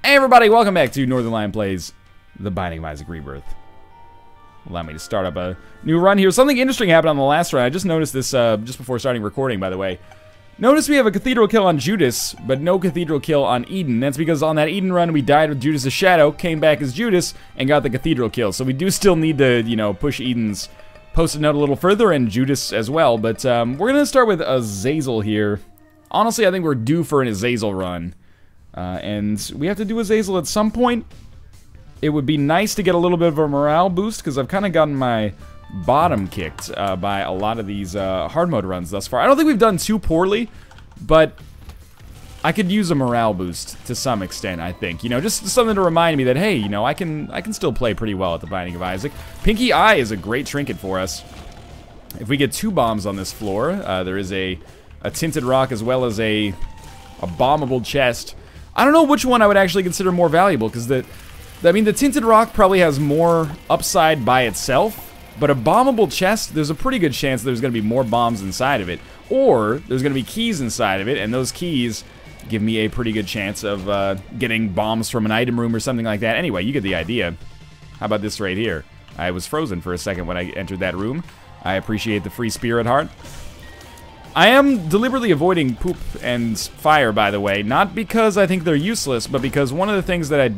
Hey everybody, welcome back to Northern Lion Plays The Binding of Isaac Rebirth. Allow me to start up a new run here. Something interesting happened on the last run. I just noticed this just before starting recording, by the way. Notice we have a cathedral kill on Judas, but no cathedral kill on Eden. That's because on that Eden run, we died with Judas' shadow, came back as Judas, and got the cathedral kill. So we do still need to, you know, push Eden's post-it note a little further, and Judas as well. But we're going to start with Azazel here. Honestly, I think we're due for an Azazel run. And we have to do Azazel at some point. It would be nice to get a little bit of a morale boost, because I've kind of gotten my bottom kicked by a lot of these hard mode runs thus far. I don't think we've done too poorly, but I could use a morale boost to some extent, I think. You know, just something to remind me that, hey, you know, I can still play pretty well at the Binding of Isaac. Pinky Eye is a great trinket for us. If we get 2 bombs on this floor, there is a tinted rock as well as a bombable chest. I don't know which one I would actually consider more valuable, because the tinted rock probably has more upside by itself, but a bombable chest, there's a pretty good chance there's going to be more bombs inside of it, or there's going to be keys inside of it, and those keys give me a pretty good chance of getting bombs from an item room or something like that. Anyway, you get the idea. How about this right here? I was frozen for a second when I entered that room. I appreciate the free spirit heart. I am deliberately avoiding poop and fire, by the way, not because I think they're useless, but because one of the things that I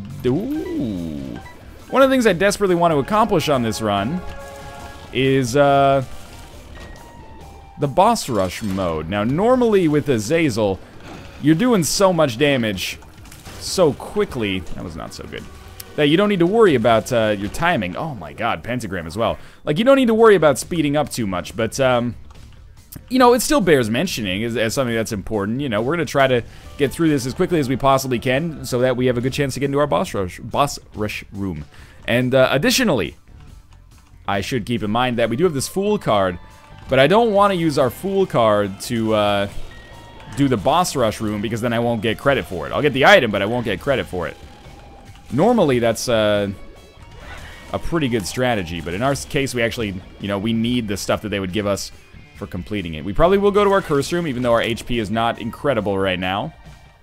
desperately want to accomplish on this run is the boss rush mode. Now, normally with Azazel, you're doing so much damage so quickly. That was not so good. That you don't need to worry about your timing. Oh my god, pentagram as well. Like, you don't need to worry about speeding up too much, but you know, it still bears mentioning as something that's important. You know, we're going to try to get through this as quickly as we possibly can so that we have a good chance to get into our boss rush room. And additionally, I should keep in mind that we do have this Fool card, but I don't want to use our Fool card to do the boss rush room, because then I won't get credit for it. I'll get the item, but I won't get credit for it. Normally, that's a pretty good strategy, but in our case, we actually, you know, we need the stuff that they would give us for completing it. We probably will go to our curse room, even though our HP is not incredible right now.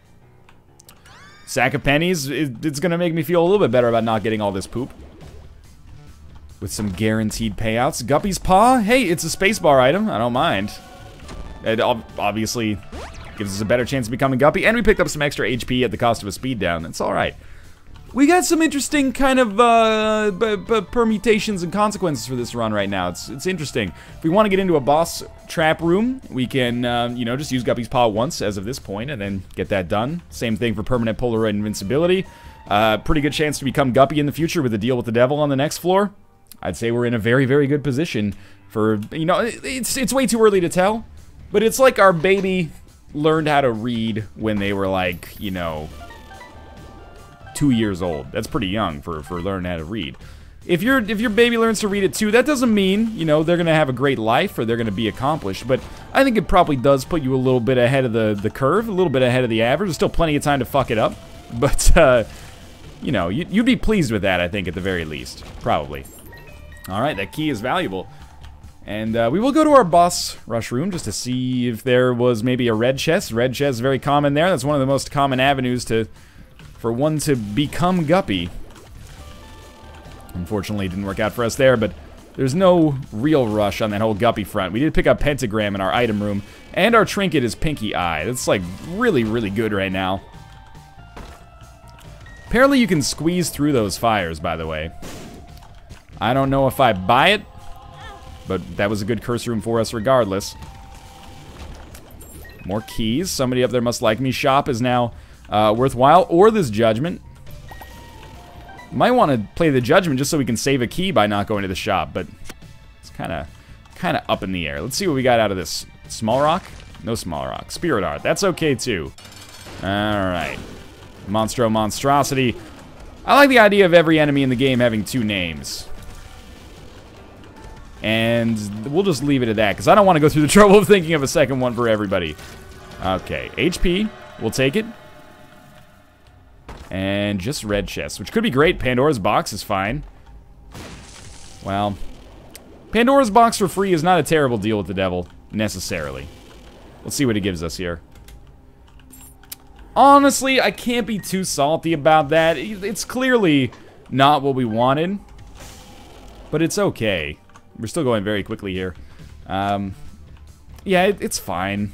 Sack of pennies, it's going to make me feel a little bit better about not getting all this poop. With some guaranteed payouts. Guppy's Paw, hey, it's a spacebar item. I don't mind. It obviously gives us a better chance of becoming Guppy, and we picked up some extra HP at the cost of a speed down. That's alright. We got some interesting kind of permutations and consequences for this run right now. It's interesting. If we want to get into a boss trap room, we can, you know, just use Guppy's Paw once as of this point and then get that done. Same thing for permanent Polaroid invincibility. Pretty good chance to become Guppy in the future with a deal with the devil on the next floor. I'd say we're in a very, very good position for, you know, it's way too early to tell, but it's like our baby learned how to read when they were like, you know, 2 years old. That's pretty young for learning how to read. If your baby learns to read at 2, that doesn't mean, you know, they're gonna have a great life or they're gonna be accomplished, but I think it probably does put you a little bit ahead of the curve, a little bit ahead of the average. There's still plenty of time to fuck it up, but you know, you'd be pleased with that, I think, at the very least. Probably. Alright, that key is valuable. And we will go to our boss rush room just to see if there was maybe a red chest. Red chest is very common there. That's one of the most common avenues for one to become Guppy. Unfortunately, it didn't work out for us there, but there's no real rush on that whole Guppy front. We did pick up pentagram in our item room, and our trinket is Pinky Eye. That's like really, really good right now. Apparently you can squeeze through those fires, by the way. I don't know if I buy it, but that was a good curse room for us regardless. More keys. Somebody up there must like me. Shop is now worthwhile, or this judgment. Might want to play the judgment just so we can save a key by not going to the shop, but it's kind of up in the air. Let's see what we got out of this. Small rock? No small rock. Spirit art. That's okay too. Alright. Monstrosity. I like the idea of every enemy in the game having 2 names. And we'll just leave it at that, because I don't want to go through the trouble of thinking of a second one for everybody. Okay, HP. We'll take it. And just red chests, which could be great. Pandora's box is fine. Well, Pandora's box for free is not a terrible deal with the devil, necessarily. Let's see what it gives us here. Honestly, I can't be too salty about that. It's clearly not what we wanted, but it's okay. We're still going very quickly here. Yeah, it's fine.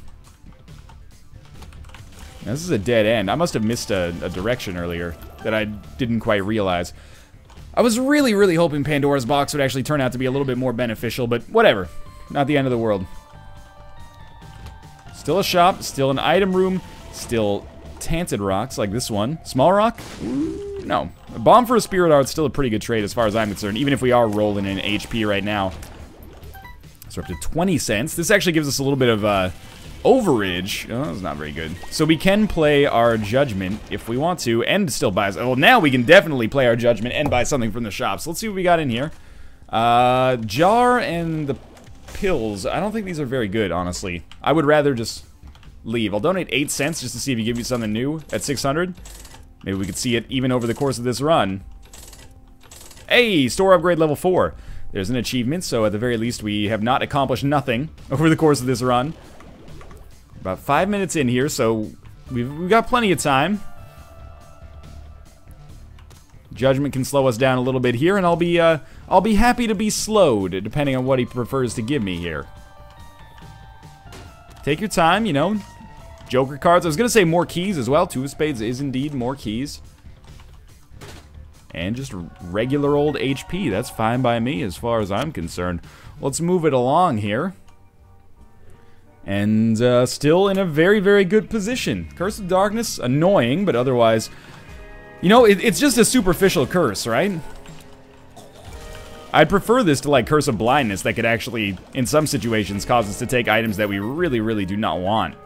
Now, this is a dead end. I must have missed a direction earlier that I didn't quite realize. I was really, really hoping Pandora's box would actually turn out to be a little bit more beneficial, but whatever. Not the end of the world. Still a shop, still an item room, still tanted rocks like this one. Small rock? Ooh, no. A bomb for a spirit heart's still a pretty good trade as far as I'm concerned, even if we are rolling in HP right now. So we're up to 20 cents. This actually gives us a little bit of overage. Oh, that's not very good. So we can play our judgment if we want to, and still buy. Well, now we can definitely play our judgment and buy something from the shop. So let's see what we got in here. Jar and the pills. I don't think these are very good, honestly. I would rather just leave. I'll donate 8 cents just to see if you give me something new at 600. Maybe we could see it even over the course of this run. Hey, store upgrade level 4. There's an achievement, so at the very least we have not accomplished nothing over the course of this run. About 5 minutes in here, so we've got plenty of time. Judgment can slow us down a little bit here, and I'll be happy to be slowed, depending on what he prefers to give me here. Take your time, you know. Joker cards. I was gonna say more keys as well. 2 of spades is indeed more keys. And just regular old HP. That's fine by me as far as I'm concerned. Let's move it along here. And still in a very, very good position. Curse of Darkness, annoying, but otherwise... You know, it's just a superficial curse, right? I'd prefer this to, like, Curse of Blindness that could actually, in some situations, cause us to take items that we really, really do not want.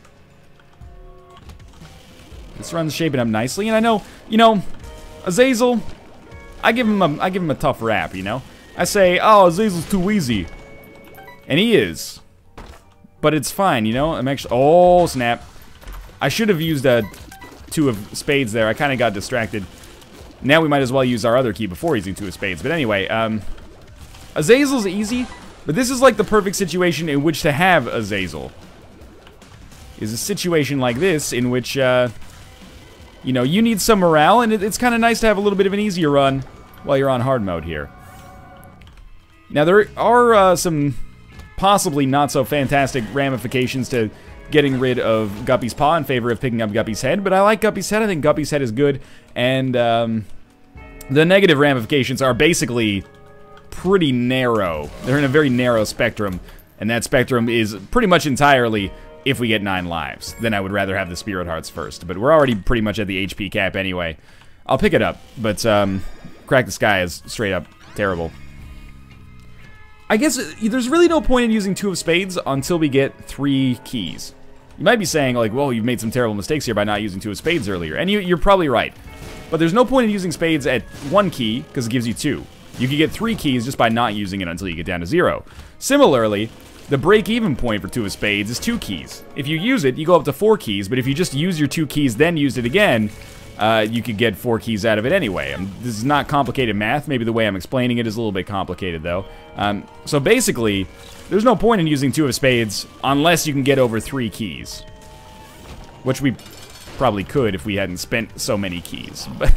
This run's shaping up nicely, and I know, you know... Azazel, I give him a tough rap, you know? I say, oh, Azazel's too easy. And he is. But it's fine, you know? I'm actually... Oh, snap. I should have used a 2 of spades there. I kind of got distracted. Now we might as well use our other key before using 2 of spades. But anyway, Azazel's easy, but this is like the perfect situation in which to have Azazel. Is a situation like this in which, you know, you need some morale, and it's kind of nice to have a little bit of an easier run while you're on hard mode here. Now, there are some possibly not so fantastic ramifications to getting rid of Guppy's Paw in favor of picking up Guppy's Head, but I like Guppy's Head. I think Guppy's Head is good, and the negative ramifications are basically pretty narrow. They're in a very narrow spectrum, and that spectrum is pretty much entirely if we get 9 lives. Then I would rather have the Spirit Hearts first, but we're already pretty much at the HP cap anyway. I'll pick it up, but Crack the Sky is straight up terrible. I guess there's really no point in using 2 of spades until we get 3 keys. You might be saying, like, well, you've made some terrible mistakes here by not using 2 of spades earlier, and you're probably right. But there's no point in using spades at 1 key, because it gives you 2. You could get 3 keys just by not using it until you get down to 0. Similarly, the break-even point for 2 of spades is 2 keys. If you use it, you go up to 4 keys, but if you just use your 2 keys, then use it again, you could get 4 keys out of it anyway. This is not complicated math. Maybe the way I'm explaining it is a little bit complicated, though. So basically, there's no point in using 2 of spades unless you can get over 3 keys. Which we probably could if we hadn't spent so many keys. But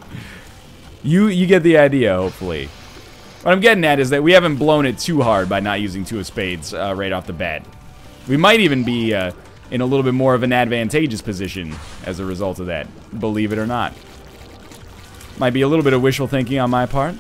you get the idea, hopefully. What I'm getting at is that we haven't blown it too hard by not using 2 of spades right off the bat. We might even be in a little bit more of an advantageous position as a result of that, believe it or not. Might be a little bit of wishful thinking on my part.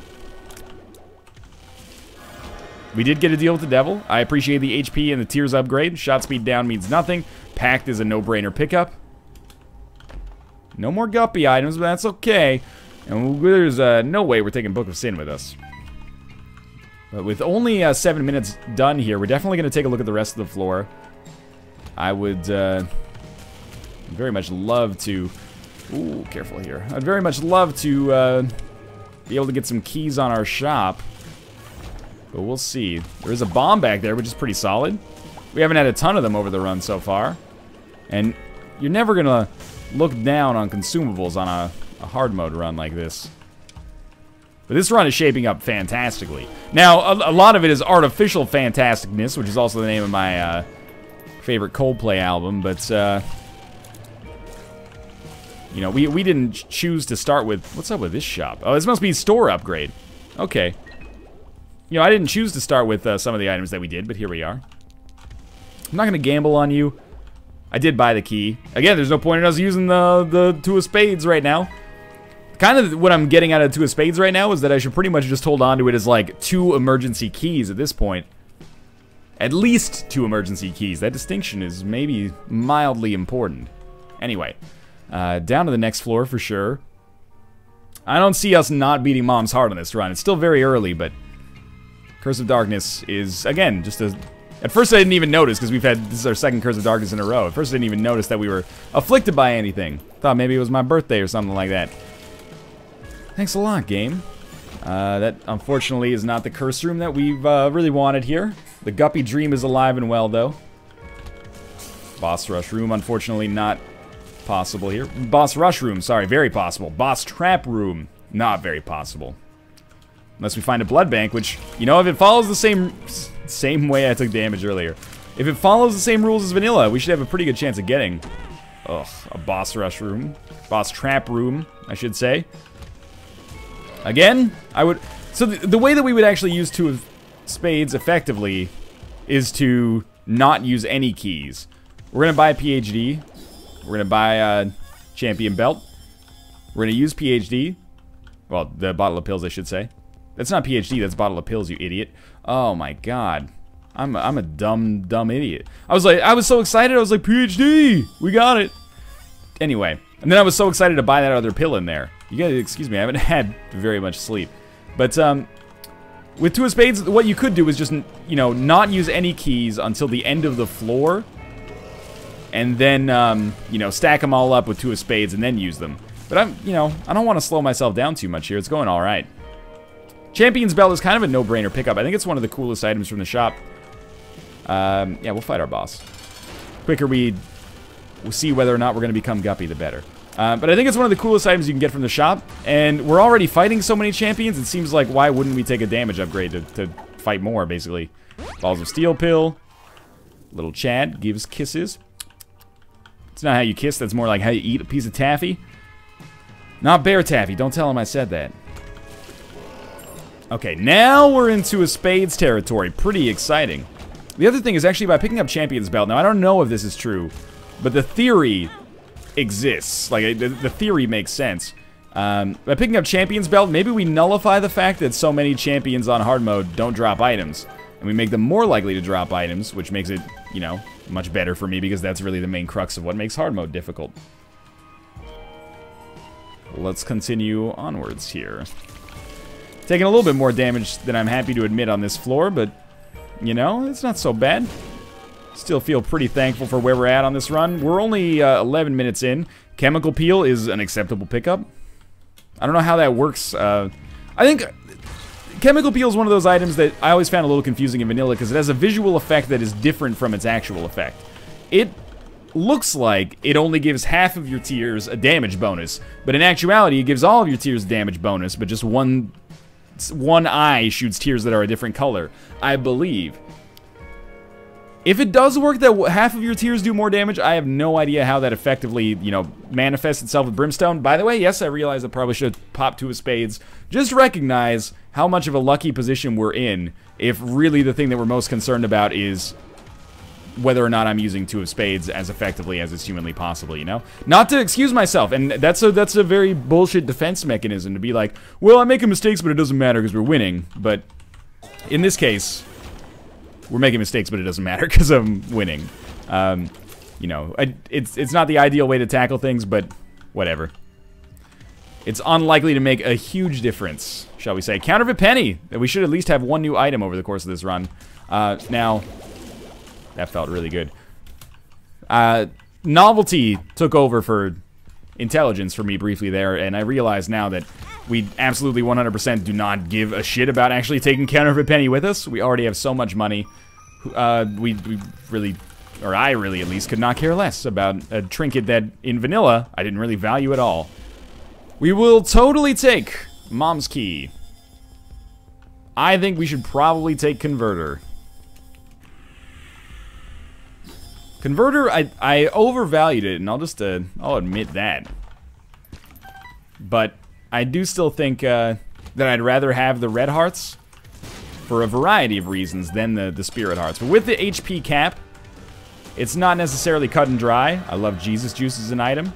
We did get a deal with the devil. I appreciate the HP and the tears upgrade. Shot speed down means nothing. Pact is a no-brainer pickup. No more Guppy items, but that's okay. And there's no way we're taking Book of Sin with us. But with only 7 minutes done here, we're definitely going to take a look at the rest of the floor. I would very much love to... Ooh, careful here. I'd very much love to be able to get some keys on our shop. But we'll see. There is a bomb back there, which is pretty solid. We haven't had a ton of them over the run so far. And you're never going to look down on consumables on a hard mode run like this. But this run is shaping up fantastically. Now, a lot of it is artificial fantasticness, which is also the name of my favorite Coldplay album, but You know, we didn't choose to start with... What's up with this shop? Oh, this must be store upgrade. Okay. You know, I didn't choose to start with some of the items that we did, but here we are. I'm not going to gamble on you. I did buy the key. Again, there's no point in us using the two of spades right now. Kind of what I'm getting out of two of spades right now is that I should pretty much just hold on to it as like 2 emergency keys at this point. At least 2 emergency keys. That distinction is maybe mildly important. Anyway, down to the next floor for sure. I don't see us not beating Mom's Heart on this run. It's still very early, but Curse of Darkness is, again, just a... At first I didn't even notice, because this is our second Curse of Darkness in a row. At first I didn't even notice that we were afflicted by anything. Thought maybe it was my birthday or something like that. Thanks a lot, game. That, unfortunately, is not the curse room that we've really wanted here. The Guppy Dream is alive and well, though. Boss Rush room, unfortunately, not possible here. Boss Rush room, sorry, very possible. Boss Trap room, not very possible. Unless we find a blood bank, which, you know, if it follows the same way I took damage earlier. If it follows the same rules as vanilla, we should have a pretty good chance of getting, a boss rush room. Boss trap room, I should say. Again, I would... So the way that we would actually use two of spades effectively is to not use any keys. We're going to buy a PhD. We're going to buy a champion belt. We're going to use PhD. Well, the bottle of pills, I should say. That's not PhD, that's bottle of pills, you idiot. Oh my god. I'm a dumb idiot. I was so excited, I was like, PhD! We got it! Anyway. And then I was so excited to buy that other pill in there. You gotta excuse me, I haven't had very much sleep. But, with two of spades, what you could do is just, you know, not use any keys until the end of the floor. And then, you know, stack them all up with two of spades and then use them. But you know, I don't want to slow myself down too much here. It's going alright. Champion's Belt is kind of a no-brainer pickup. I think it's one of the coolest items from the shop. Yeah, we'll fight our boss. Quicker we'll see whether or not we're going to become Guppy, the better. But I think it's one of the coolest items you can get from the shop. And we're already fighting so many champions, it seems like why wouldn't we take a damage upgrade to fight more, basically. Balls of Steel pill. Little Chad gives kisses. It's not how you kiss, that's more like how you eat a piece of taffy. Not bear taffy, don't tell him I said that. Okay, now we're into a spades territory. Pretty exciting. The other thing is actually by picking up Champion's Belt. Now, I don't know if this is true, but the theory exists. Like, the theory makes sense. By picking up Champion's Belt, maybe we nullify the fact that so many champions on hard mode don't drop items. And we make them more likely to drop items, which makes it, you know, much better for me because that's really the main crux of what makes hard mode difficult. Let's continue onwards here. Taking a little bit more damage than I'm happy to admit on this floor, but, you know, it's not so bad. Still feel pretty thankful for where we're at on this run. We're only 11 minutes in. Chemical Peel is an acceptable pickup. I don't know how that works. I think Chemical Peel is one of those items that I always found a little confusing in vanilla because it has a visual effect that is different from its actual effect. It looks like it only gives half of your tiers a damage bonus, but in actuality it gives all of your tiers a damage bonus, but just one eye shoots tears that are a different color, I believe. If it does work that half of your tears do more damage, I have no idea how that effectively, you know, manifests itself with Brimstone. By the way, yes, I realize I probably should have popped two of spades. Just recognize how much of a lucky position we're in if really the thing that we're most concerned about is whether or not I'm using two of spades as effectively as is humanly possible, you know? Not to excuse myself, and that's a very bullshit defense mechanism to be like, well, I'm making mistakes, but it doesn't matter because we're winning. But in this case, we're making mistakes, but it doesn't matter because I'm winning. You know, it's not the ideal way to tackle things, but whatever. It's unlikely to make a huge difference, shall we say. Counterfeit Penny! We should at least have one new item over the course of this run. Now... That felt really good. Novelty took over for intelligence for me briefly there, and I realize now that we absolutely 100% do not give a shit about actually taking Counterfeit Penny with us. We already have so much money. We really, or I really at least, could not care less about a trinket that in vanilla I didn't really value at all. We will totally take Mom's Key. I think we should probably take Converter. Converter, I overvalued it, and I'll admit that. But I do still think that I'd rather have the red hearts for a variety of reasons than the spirit hearts. But with the HP cap, it's not necessarily cut and dry. I love Jesus Juice as an item.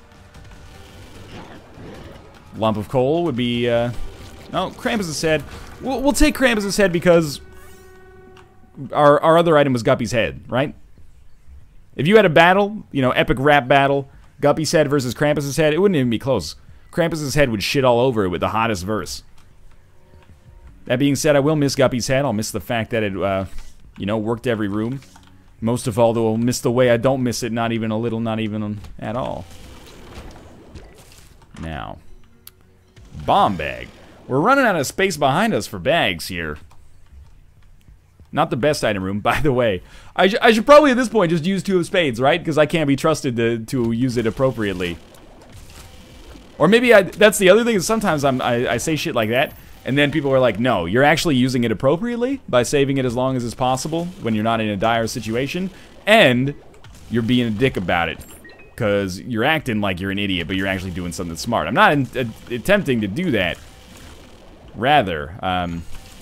Lump of coal would be, no, Krampus' head. We'll take Krampus' head because our other item was Guppy's head, right? If you had a battle, you know, epic rap battle, Guppy's head versus Krampus' head, it wouldn't even be close. Krampus' head would shit all over it with the hottest verse. That being said, I will miss Guppy's head. I'll miss the fact that it, you know, worked every room. Most of all, though, I'll miss the way I don't miss it, not even a little, not even at all. Now, bomb bag. We're running out of space behind us for bags here. Not the best item room, by the way. I should probably at this point just use 2 of spades, right? Because I can't be trusted to use it appropriately. Or maybe that's the other thing, is sometimes I say shit like that, and then people are like, no, you're actually using it appropriately by saving it as long as is possible when you're not in a dire situation, and you're being a dick about it. Because you're acting like you're an idiot, but you're actually doing something smart. I'm not attempting to do that. Rather, I'm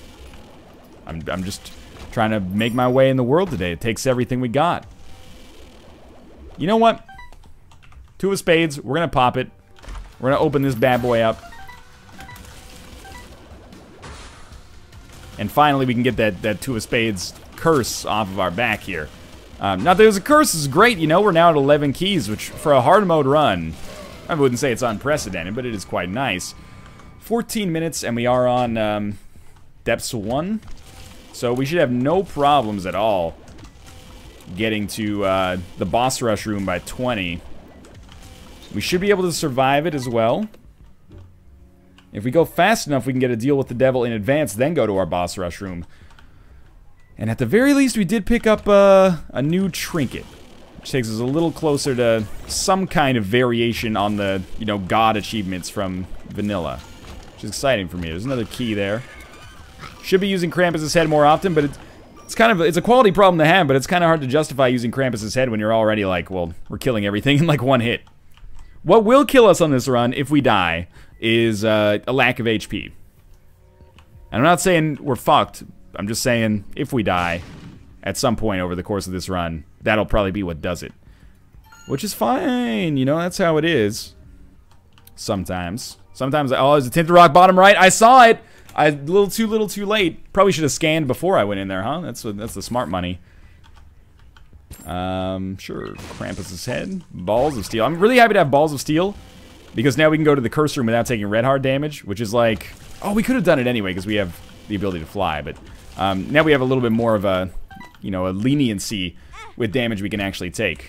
just trying to make my way in the world today. It takes everything we got. You know what? 2 of spades. We're going to pop it. We're going to open this bad boy up. And finally, we can get that 2 of spades curse off of our back here. Not that it was a curse, is great, you know, we're now at 11 keys, which for a hard mode run, I wouldn't say it's unprecedented, but it is quite nice. 14 minutes, and we are on Depths 1, so we should have no problems at all getting to the boss rush room by 20. We should be able to survive it as well. If we go fast enough, we can get a deal with the devil in advance, then go to our boss rush room. And at the very least, we did pick up a new trinket, which takes us a little closer to some kind of variation on the, you know, god achievements from vanilla, which is exciting for me. There's another key there. Should be using Krampus' head more often, but it's a quality problem to have, but it's kind of hard to justify using Krampus' head when you're already like, well, we're killing everything in like 1 hit. What will kill us on this run, if we die, is a lack of HP. And I'm not saying we're fucked. I'm just saying, if we die at some point over the course of this run, that'll probably be what does it. Which is fine, you know, that's how it is. Sometimes. Sometimes, oh, there's a tinted rock bottom right. I saw it! A little too late. Probably should have scanned before I went in there, huh? That's the smart money. Sure. Krampus' head. Balls of steel. I'm really happy to have balls of steel, because now we can go to the curse room without taking red heart damage, which is like... Oh, we could have done it anyway, because we have the ability to fly, but... now we have a little bit more of a, you know, a leniency with damage we can actually take.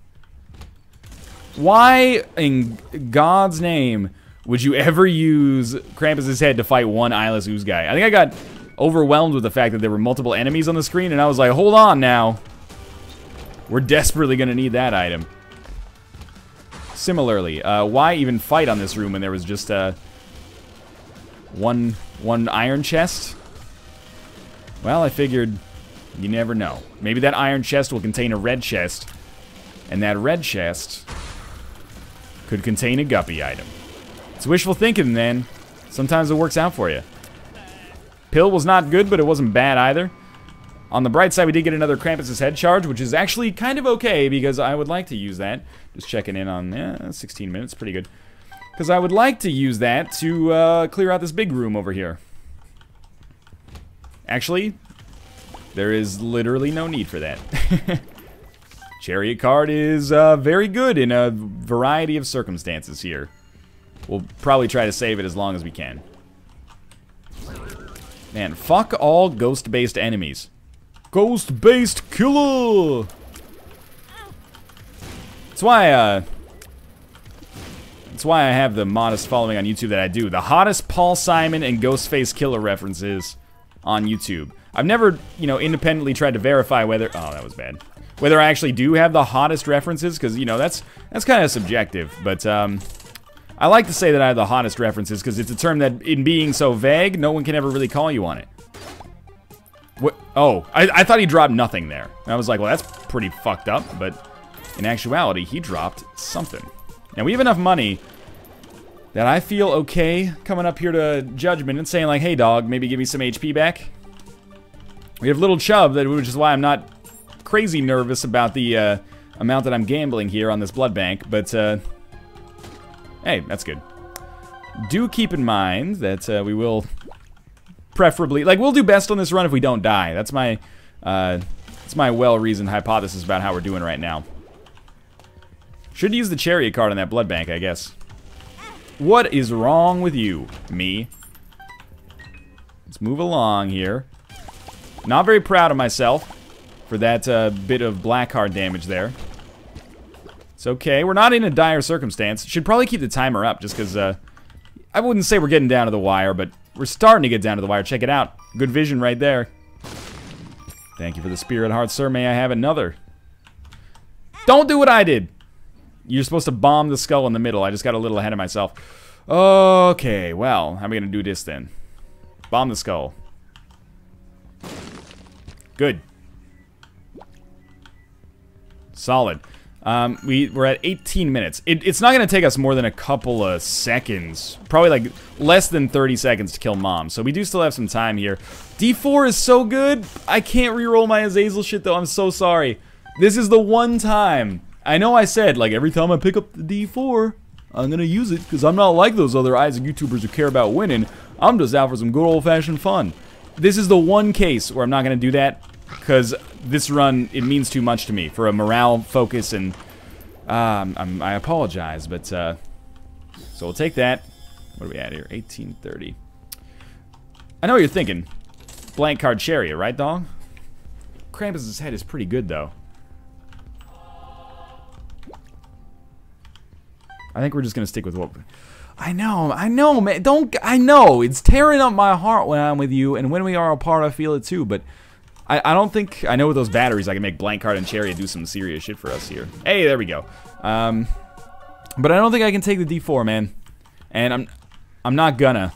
Why, in God's name, would you ever use Krampus' head to fight one eyeless ooze guy? I think I got overwhelmed with the fact that there were multiple enemies on the screen, and I was like, hold on now. We're desperately going to need that item. Similarly, why even fight on this room when there was just one iron chest? Well, I figured you never know. Maybe that iron chest will contain a red chest, and that red chest could contain a guppy item. It's wishful thinking, then. Sometimes it works out for you. Pill was not good, but it wasn't bad either. On the bright side, we did get another Krampus' head charge, which is actually kind of okay, because I would like to use that. Just checking in on, 16 minutes, pretty good. Because I would like to use that to clear out this big room over here. Actually, there is literally no need for that. Chariot card is very good in a variety of circumstances here. We'll probably try to save it as long as we can. Man, fuck all ghost-based enemies. Ghost-based killer! That's why I have the modest following on YouTube that I do. The hottest Paul Simon and Ghostface Killer references on YouTube. I've never, you know, independently tried to verify whether... Oh, that was bad. Whether I actually do have the hottest references, because, you know, that's kind of subjective. But, I like to say that I have the hottest references, because it's a term that, in being so vague, no one can ever really call you on it. What? Oh, I thought he dropped nothing there. And I was like, well, that's pretty fucked up, but in actuality, he dropped something. Now, we have enough money that I feel okay coming up here to Judgment and saying like, hey dog, maybe give me some HP back. We have Little Chubb, which is why I'm not crazy nervous about the amount that I'm gambling here on this blood bank, but hey, that's good. Do keep in mind that we will preferably, like, we'll do best on this run if we don't die. That's my well-reasoned hypothesis about how we're doing right now. Should use the chariot card on that blood bank, I guess. What is wrong with you, me? Let's move along here. Not very proud of myself for that bit of black card damage there. It's okay. We're not in a dire circumstance. Should probably keep the timer up just because I wouldn't say we're getting down to the wire, but we're starting to get down to the wire. Check it out. Good vision right there. Thank you for the spirit heart, sir. May I have another? Don't do what I did. You're supposed to bomb the skull in the middle. I just got a little ahead of myself. Okay, well, how are we going to do this then? Bomb the skull. Good. Solid. We're at 18 minutes. It's not going to take us more than a couple of seconds. Probably like less than 30 seconds to kill Mom. So we do still have some time here. D4 is so good. I can't reroll my Azazel shit though. I'm so sorry. This is the one time. I know I said, like, every time I pick up the D4, I'm going to use it because I'm not like those other Isaac YouTubers who care about winning. I'm just out for some good old-fashioned fun. This is the one case where I'm not going to do that because this run, it means too much to me for a morale focus, and I apologize, but so we'll take that. What are we at here? 1830. I know what you're thinking. Blank card chariot, right, dog? Krampus's head is pretty good, though. I think we're just gonna stick with what. I know, man. I know it's tearing up my heart when I'm with you, and when we are apart, I feel it too. But I don't think I know with those batteries I can make blank card and chariot do some serious shit for us here. Hey, there we go. But I don't think I can take the D4, man. And I'm not gonna.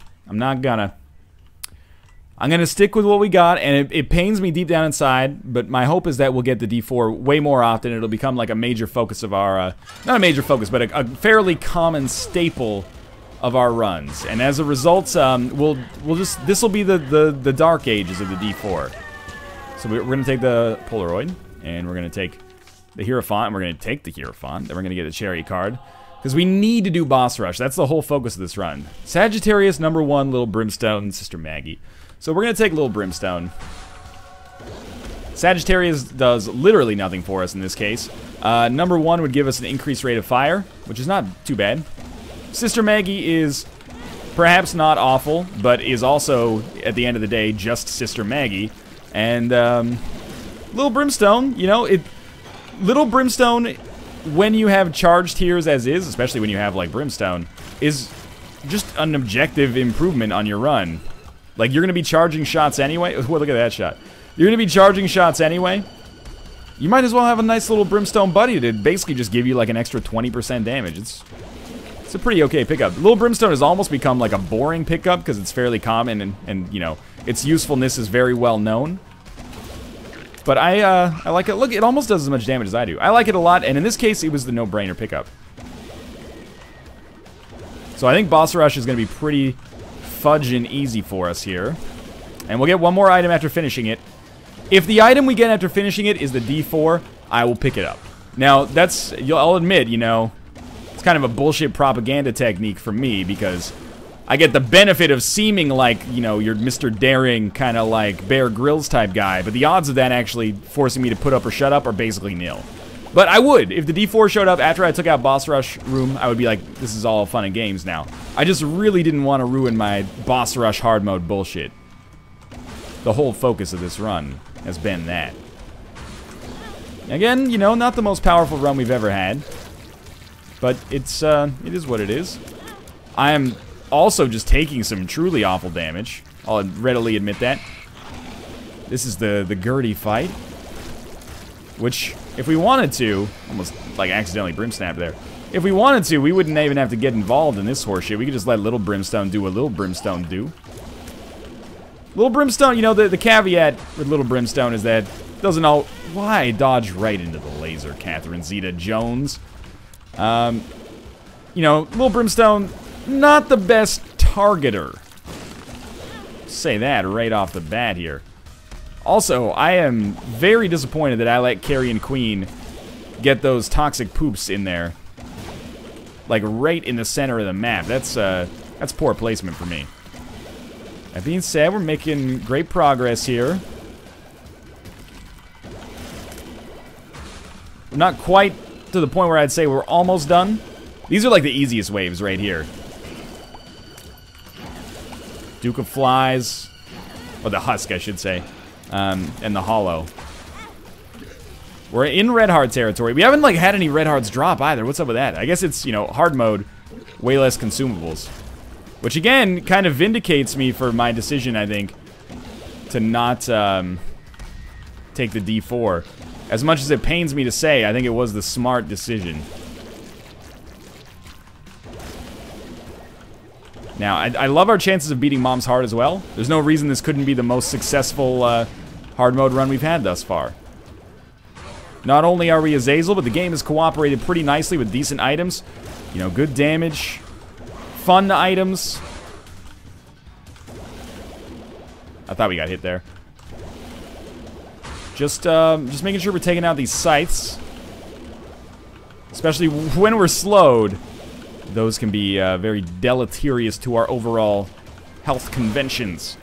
I'm gonna stick with what we got, and it pains me deep down inside, but my hope is that we'll get the D4 way more often. It'll become like a major focus of our, not a major focus, but a fairly common staple of our runs. And as a result, this will be the dark ages of the D4. So we're gonna take the Polaroid, and we're gonna take the Hierophant, and we're gonna take the Hierophant, then we're gonna get the Chariot card. Because we need to do boss rush. That's the whole focus of this run. Sagittarius, number 1, Little Brimstone, Sister Maggie. So we're going to take Little Brimstone. Sagittarius does literally nothing for us in this case. Number 1 would give us an increased rate of fire, which is not too bad. Sister Maggie is perhaps not awful, but is also, at the end of the day, just Sister Maggie. And Little Brimstone, you know, Little Brimstone, when you have charged tiers as is, especially when you have, like, Brimstone, is just an objective improvement on your run. Like, you're going to be charging shots anyway. Well, look at that shot. You're going to be charging shots anyway. You might as well have a nice little Brimstone buddy to basically just give you, like, an extra 20% damage. It's a pretty okay pickup. Little Brimstone has almost become, like, a boring pickup because it's fairly common and, you know, its usefulness is very well known. But I like it. Look, it almost does as much damage as I do. I like it a lot, and in this case, it was the no-brainer pickup. So I think Boss Rush is going to be pretty fudging easy for us here. And we'll get one more item after finishing it. If the item we get after finishing it is the D4, I will pick it up. Now, I'll admit, you know, it's kind of a bullshit propaganda technique for me because I get the benefit of seeming like, you know, you're Mr. Daring, kind of like Bear Grylls type guy, but the odds of that actually forcing me to put up or shut up are basically nil. But I would. If the D4 showed up after I took out Boss Rush Room, I would be like, this is all fun and games now. I just really didn't want to ruin my Boss Rush hard mode bullshit. The whole focus of this run has been that. Again, you know, not the most powerful run we've ever had. But it is what it is. I am also just taking some truly awful damage. I'll readily admit that. This is the Gertie fight. Which, if we wanted to, almost like accidentally Brimsnap there. If we wanted to, we wouldn't even have to get involved in this horseshit. We could just let Little Brimstone do what Little Brimstone do. Little Brimstone, you know, the caveat with Little Brimstone is that doesn't all. Why dodge right into the laser, Catherine Zeta-Jones? You know, Little Brimstone not the best targeter. Say that right off the bat here. Also, I am very disappointed that I let Carrion Queen get those toxic poops in there. Like, right in the center of the map. That's poor placement for me. That being said, we're making great progress here. We're not quite to the point where I'd say we're almost done. These are like the easiest waves right here. Duke of Flies. Or the Husk, I should say. And the Hollow. We're in Red Heart territory. We haven't, like, had any Red Hearts drop either. What's up with that? I guess it's, you know, hard mode. Way less consumables. Which, again, kind of vindicates me for my decision, I think, to not take the D4. As much as it pains me to say, I think it was the smart decision. Now, I love our chances of beating Mom's Heart as well. There's no reason this couldn't be the most successful hard mode run we've had thus far. Not only are we Azazel, but the game has cooperated pretty nicely with decent items. You know, good damage, fun items. I thought we got hit there. Just making sure we're taking out these scythes. Especially when we're slowed. Those can be very deleterious to our overall health conventions.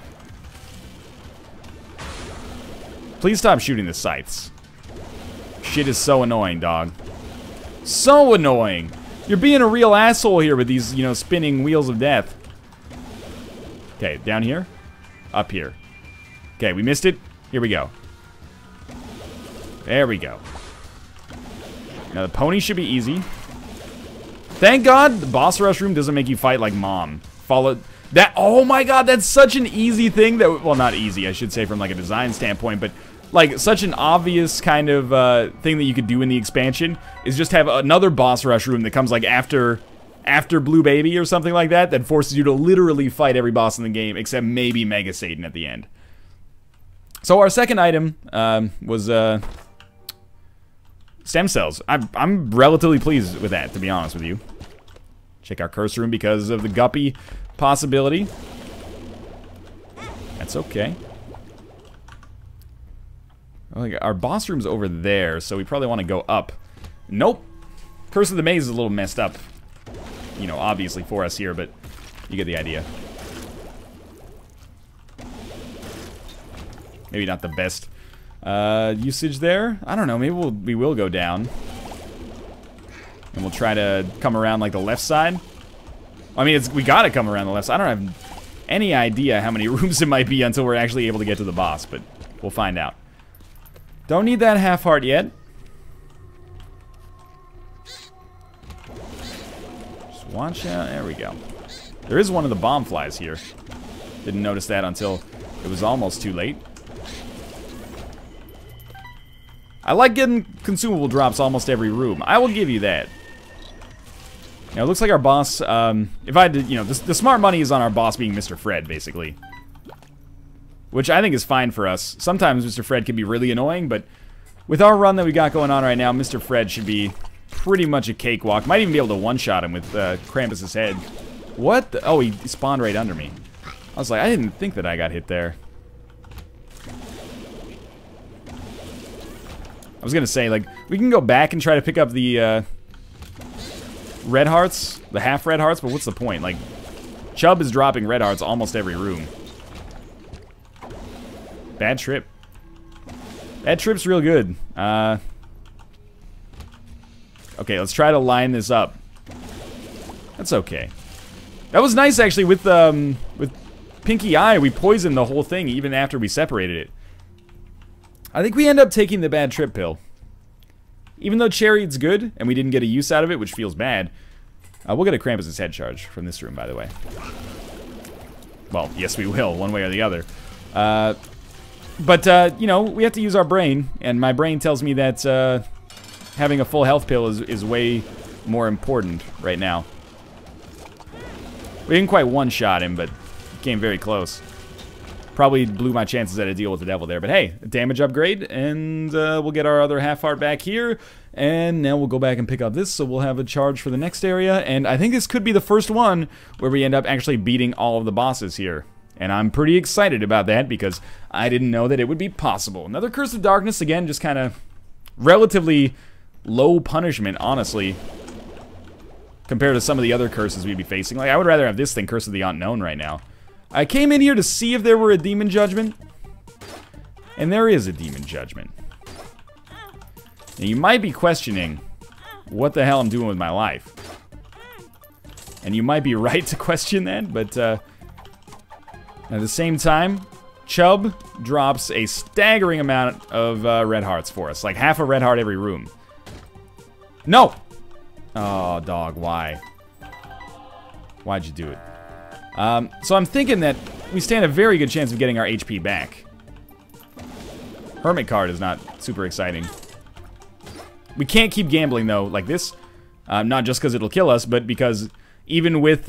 Please stop shooting the scythes. Shit is so annoying, dog. So annoying. You're being a real asshole here with these, you know, spinning wheels of death. Okay, down here. Up here. Okay, we missed it. Here we go. There we go. Now, the pony should be easy. Thank God the boss rush room doesn't make you fight like Mom. Follow that. Oh my God, that's such an easy thing that, well, not easy, I should say, from like a design standpoint, but like such an obvious kind of thing that you could do in the expansion is just have another boss rush room that comes like after Blue Baby or something like that, that forces you to literally fight every boss in the game except maybe Mega Satan at the end. So our second item was stem cells. I'm relatively pleased with that, to be honest with you. Check our curse room because of the guppy possibility. That's okay. Our boss room's over there, so we probably want to go up. Nope. Curse of the Maze is a little messed up. You know, obviously for us here, but you get the idea. Maybe not the best usage there. I don't know. Maybe we will go down. And we'll try to come around like the left side. I mean, we gotta come around the left side. I don't have any idea how many rooms it might be until we're actually able to get to the boss, but we'll find out. Don't need that half heart yet. Just watch out. There we go. There is one of the bomb flies here. Didn't notice that until it was almost too late. I like getting consumable drops almost every room. I will give you that. Now, it looks like our boss, if I did, you know, the smart money is on our boss being Mr. Fred, basically. Which I think is fine for us. Sometimes Mr. Fred can be really annoying, but with our run that we got going on right now, Mr. Fred should be pretty much a cakewalk. Might even be able to one-shot him with Krampus's head. What? Oh, he spawned right under me. I was like, I didn't think that I got hit there. I was gonna say, like, we can go back and try to pick up the red hearts, the half red hearts, but what's the point? Like, Chubb is dropping red hearts almost every room. Bad trip. Bad trip's real good. Okay, let's try to line this up. That's okay. That was nice, actually, with Pinky Eye. We poisoned the whole thing even after we separated it. I think we end up taking the bad trip pill. Even though Chariot's good, and we didn't get a use out of it, which feels bad. We'll get a Krampus's head charge from this room, by the way. Well, yes we will, one way or the other. But, you know, we have to use our brain, and my brain tells me that having a full health pill is way more important right now. We didn't quite one-shot him, but came very close. Probably blew my chances at a deal with the devil there, but hey, a damage upgrade, and we'll get our other half heart back here, And now we'll go back and pick up this, so we'll have a charge for the next area. And I think this could be the first one where we end up actually beating all of the bosses here. And I'm pretty excited about that because I didn't know that it would be possible. Another Curse of Darkness, again, just kind of relatively low punishment, honestly, compared to some of the other curses we'd be facing. Like, I would rather have this than Curse of the Unknown right now. I came in here to see if there were a Demon Judgment. And there is a Demon Judgment. Now, you might be questioning what the hell I'm doing with my life. And you might be right to question that, but at the same time, Chubb drops a staggering amount of red hearts for us. Like half a red heart every room. No! Oh, dog, why? Why'd you do it? So I'm thinking that we stand a very good chance of getting our HP back. Hermit card is not super exciting. We can't keep gambling, though, like this. Not just because it'll kill us, but because even with...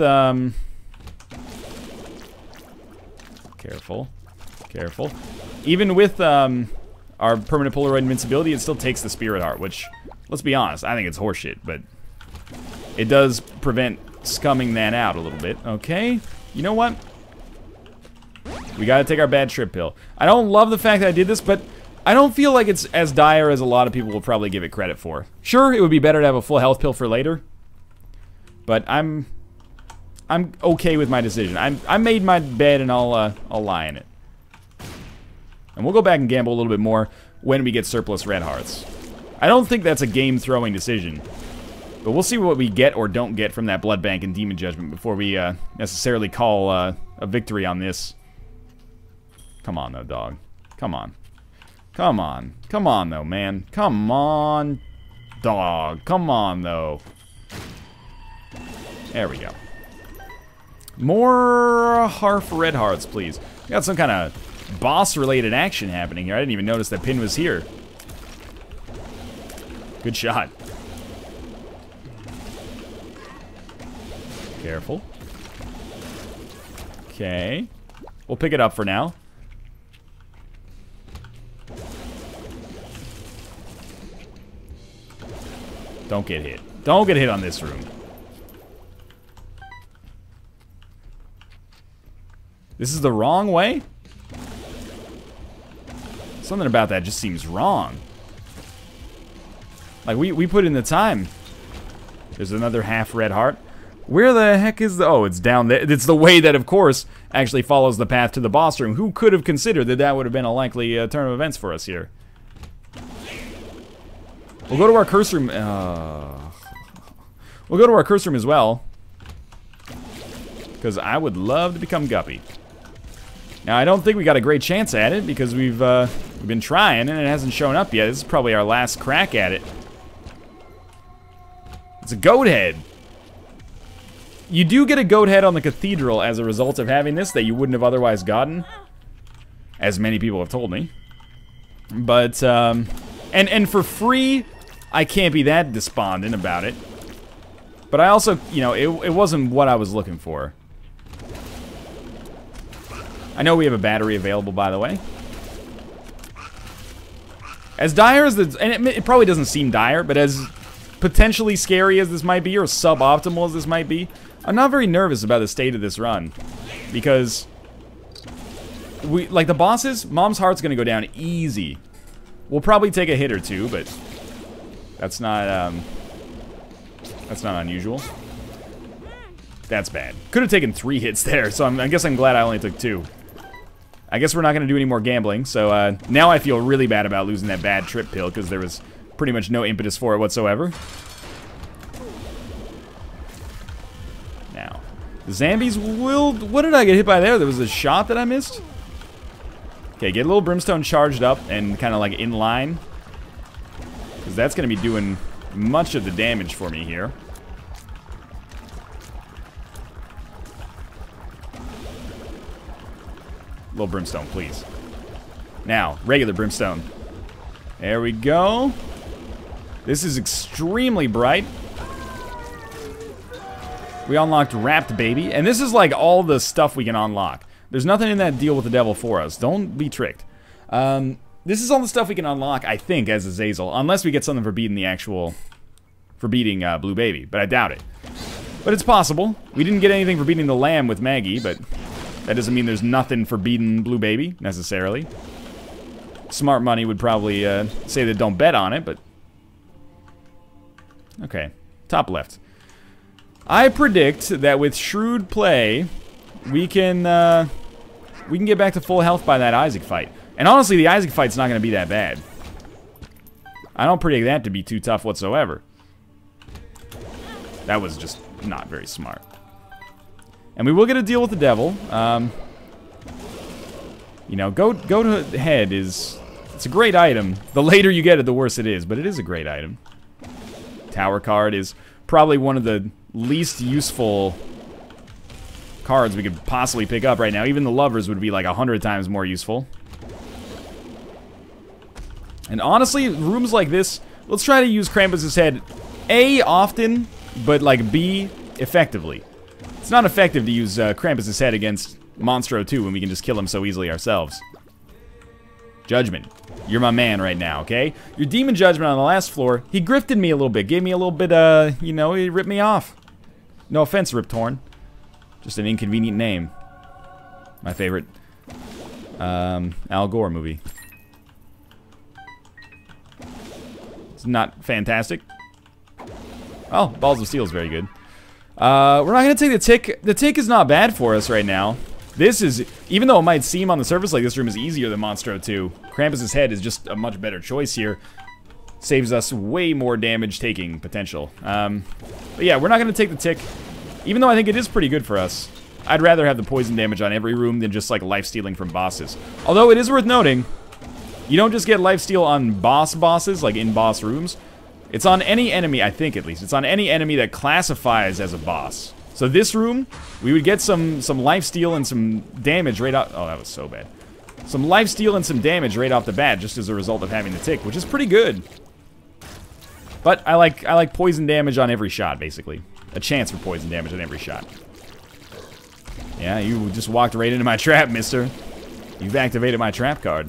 Careful. Careful. Even with our permanent Polaroid invincibility, it still takes the Spirit Heart, which, let's be honest, I think it's horseshit, but it does prevent scumming that out a little bit. Okay, you know what? We gotta take our bad trip pill. I don't love the fact that I did this, but I don't feel like it's as dire as a lot of people will probably give it credit for. Sure, it would be better to have a full health pill for later, but I'm okay with my decision. I made my bed and I'll lie in it. And we'll go back and gamble a little bit more when we get surplus red hearts. I don't think that's a game-throwing decision, but we'll see what we get or don't get from that blood bank and demon judgment before we necessarily call a victory on this. Come on, though, dog. Come on. Come on. Come on, though, man. Come on, dog. Come on, though. There we go. More Harf red hearts, please. We got some kind of boss-related action happening here. I didn't even notice that Pin was here. Good shot. Careful. Okay. We'll pick it up for now. Don't get hit. Don't get hit on this room. This is the wrong way? Something about that just seems wrong. Like, we put in the time. There's another half red heart. Where the heck is the... Oh, it's down there. It's the way that, of course, actually follows the path to the boss room. Who could have considered that that would have been a likely turn of events for us here? We'll go to our curse room. We'll go to our curse room as well. Because I would love to become Guppy. Now, I don't think we got a great chance at it because we've been trying and it hasn't shown up yet. This is probably our last crack at it. It's a goat head. You do get a goat head on the cathedral as a result of having this that you wouldn't have otherwise gotten. As many people have told me. But, and for free, I can't be that despondent about it. But I also, you know, it wasn't what I was looking for. I know we have a battery available, by the way. As dire as the... And it probably doesn't seem dire, but as potentially scary as this might be, or suboptimal as this might be, I'm not very nervous about the state of this run. Because... like the bosses, Mom's Heart's gonna go down easy. We'll probably take a hit or two, but... That's not unusual. That's bad. Could have taken 3 hits there, so I guess I'm glad I only took 2. I guess we're not going to do any more gambling, so now I feel really bad about losing that bad trip pill, because there was pretty much no impetus for it whatsoever. Now, the zombies will... What did I get hit by there? There was a shot that I missed? Okay, get a little brimstone charged up and kind of like in line. Because that's going to be doing much of the damage for me here. Little brimstone, please. Now, regular brimstone. There we go. This is extremely bright. We unlocked Wrapped Baby. And this is like all the stuff we can unlock. There's nothing in that deal with the devil for us. Don't be tricked. This is all the stuff we can unlock, I think, as a Zazel. Unless we get something for beating the actual... For beating Blue Baby. But I doubt it. But it's possible. We didn't get anything for beating the lamb with Maggie, but... That doesn't mean there's nothing for beating Blue Baby, necessarily. Smart money would probably say that don't bet on it, but... Okay. Top left. I predict that with shrewd play, we can get back to full health by that Isaac fight. And honestly, the Isaac fight's not going to be that bad. I don't predict that to be too tough whatsoever. That was just not very smart. And we will get a deal with the devil. You know, go to head is... It's a great item. The later you get it, the worse it is. But it is a great item. Tower card is probably one of the least useful cards we could possibly pick up right now. Even the lovers would be like 100 times more useful. And honestly, rooms like this, let's try to use Krampus's head A, often, but like B, effectively. It's not effective to use Krampus's head against Monstro 2 when we can just kill him so easily ourselves. Judgment. You're my man right now, okay? Your Demon Judgment on the last floor, he grifted me a little bit, gave me a little bit, you know, he ripped me off. No offense, Rip Torn. Just an inconvenient name. My favorite Al Gore movie. It's not fantastic. Oh, Balls of Steel is very good. We're not going to take the tick. The tick is not bad for us right now. This is, even though it might seem on the surface like this room is easier than Monstro 2, Krampus's head is just a much better choice here. Saves us way more damage taking potential. But yeah, we're not going to take the tick, even though I think it is pretty good for us. I'd rather have the poison damage on every room than just like life stealing from bosses. Although it is worth noting, you don't just get lifesteal on bosses, like in boss rooms. It's on any enemy, I think at least. It's on any enemy that classifies as a boss. So this room, we would get some lifesteal and some damage right off... Oh, that was so bad. Some lifesteal and some damage right off the bat, just as a result of having the tick, which is pretty good. But I like poison damage on every shot, basically. A chance for poison damage on every shot. Yeah, you just walked right into my trap, mister. You've activated my trap card.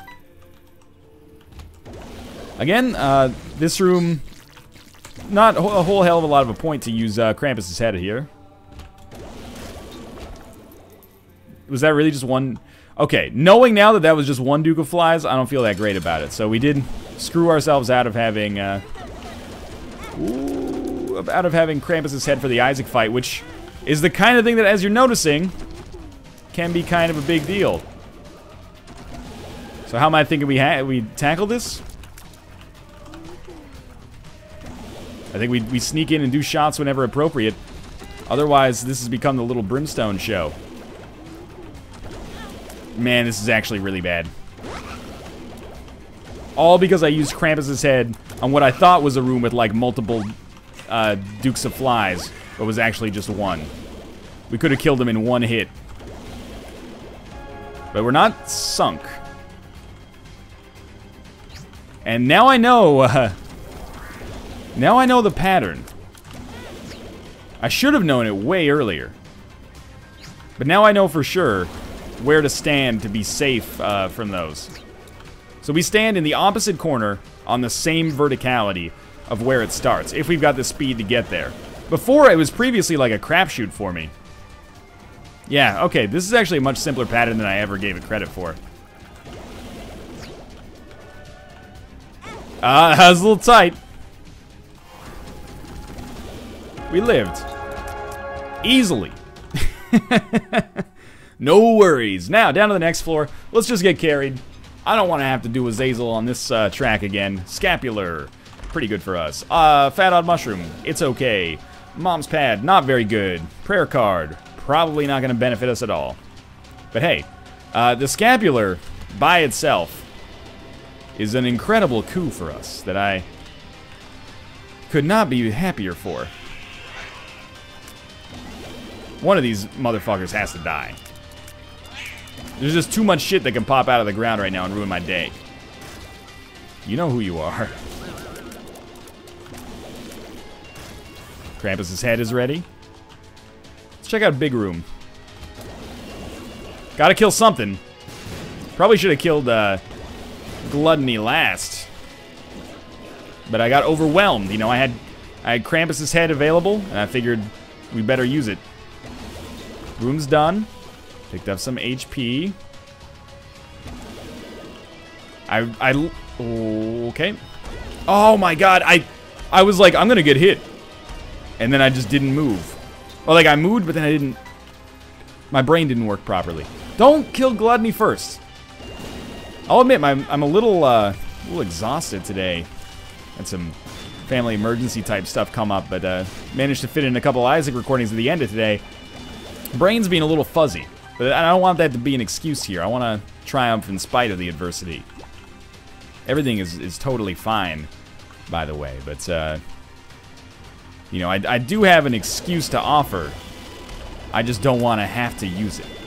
Again, this room, not a whole hell of a lot of a point to use Krampus's head here. Was that really just one? Okay, knowing now that that was just one Duke of Flies, I don't feel that great about it. So we did screw ourselves out of having, Krampus's head for the Isaac fight, which is the kind of thing that, as you're noticing, can be kind of a big deal. So how am I thinking we tackle this? I think we sneak in and do shots whenever appropriate. Otherwise, this has become the little Brimstone show. Man, this is actually really bad. All because I used Krampus's head on what I thought was a room with like multiple Dukes of Flies, but was actually just one. We could have killed him in one hit. But we're not sunk. And now I know... now I know the pattern. I should have known it way earlier. But now I know for sure where to stand to be safe from those. So we stand in the opposite corner on the same verticality of where it starts, if we've got the speed to get there. Before, it was previously like a crapshoot for me. Yeah, okay, this is actually a much simpler pattern than I ever gave it credit for. That was a little tight. We lived. Easily. No worries. Now, down to the next floor. Let's just get carried. I don't want to have to do a Zazel on this track again. Scapular. Pretty good for us. Fat Odd Mushroom. It's okay. Mom's Pad. Not very good. Prayer Card. Probably not going to benefit us at all. But hey, the Scapular by itself is an incredible coup for us that I could not be happier for. One of these motherfuckers has to die. There's just too much shit that can pop out of the ground right now and ruin my day. You know who you are. Krampus's head is ready. Let's check out Big Room. Gotta kill something. Probably should have killed Gluttony last. But I got overwhelmed. You know, I had Krampus's head available, and I figured we better use it. Room's done. Picked up some HP. Okay. Oh my god, I was like, I'm gonna get hit. And then I just didn't move. Or like, I moved, but then I didn't... My brain didn't work properly. Don't kill Gluttony first. I'll admit, I'm a little exhausted today. Had some family emergency type stuff come up, but managed to fit in a couple Isaac recordings at the end of today. Brain's being a little fuzzy, but I don't want that to be an excuse here. I want to triumph in spite of the adversity. Everything is totally fine, by the way, but you know, I do have an excuse to offer. I just don't want to have to use it.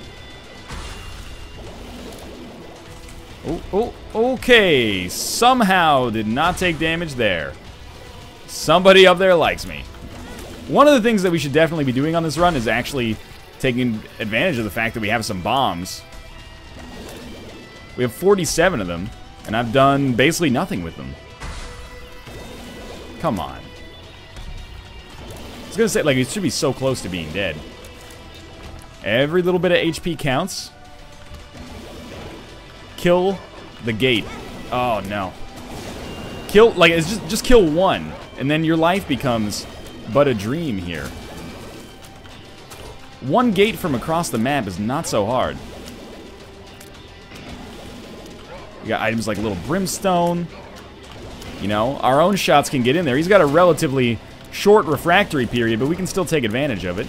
Oh, okay. Somehow did not take damage there. Somebody up there likes me. One of the things that we should definitely be doing on this run is actually taking advantage of the fact that we have some bombs. We have 47 of them, and I've done basically nothing with them. Come on. I was gonna say, like, it should be so close to being dead. Every little bit of HP counts. Kill the gate. Oh, no. Kill, like, it's just kill one, and then your life becomes but a dream here. One gate from across the map is not so hard. You got items like a little brimstone. You know, our own shots can get in there. He's got a relatively short refractory period, but we can still take advantage of it.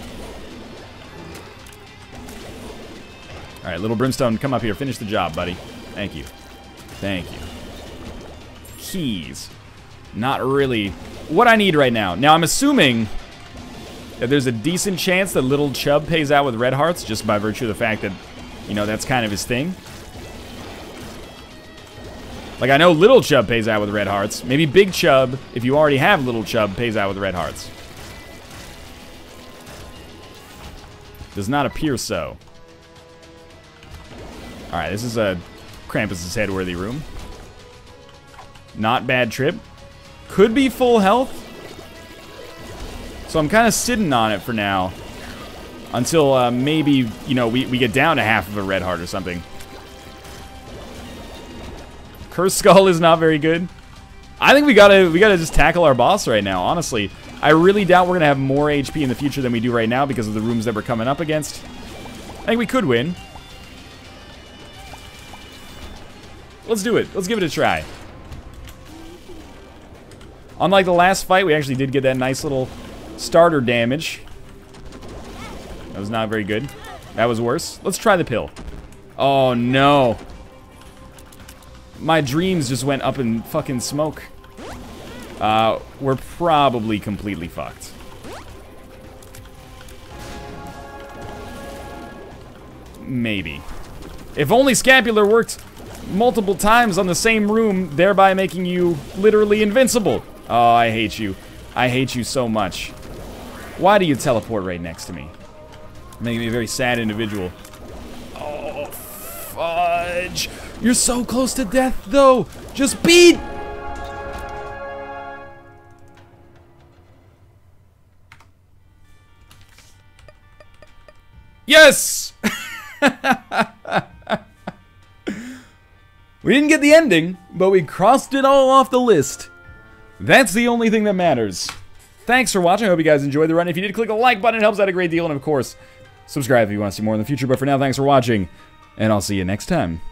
Alright, little brimstone, come up here. Finish the job, buddy. Thank you. Thank you. Keys. Not really what I need right now. Now, I'm assuming that there's a decent chance that Little Chub pays out with red hearts, just by virtue of the fact that, you know, that's kind of his thing. Like, I know Little Chub pays out with red hearts. Maybe Big Chub, if you already have Little Chub, pays out with red hearts. Does not appear so. Alright, this is a Krampus's head-worthy room. Not bad trip. Could be full health. So I'm kind of sitting on it for now. Until maybe, you know, we get down to half of a red heart or something. Cursed Skull is not very good. I think we gotta just tackle our boss right now, honestly. I really doubt we're gonna have more HP in the future than we do right now because of the rooms that we're coming up against. I think we could win. Let's do it. Let's give it a try. Unlike the last fight, we actually did get that nice little starter damage. That was not very good. That was worse. Let's try the pill. Oh, no. My dreams just went up in fucking smoke. We're probably completely fucked. Maybe. If only Scapular worked multiple times on the same room, thereby making you literally invincible. Oh, I hate you. I hate you so much. Why do you teleport right next to me? Making me a very sad individual. Oh, fudge. You're so close to death, though. Just beat. Yes! We didn't get the ending, but we crossed it all off the list. That's the only thing that matters. Thanks for watching. I hope you guys enjoyed the run. If you did, click the like button. It helps out a great deal. And of course, subscribe if you want to see more in the future. But for now, thanks for watching. And I'll see you next time.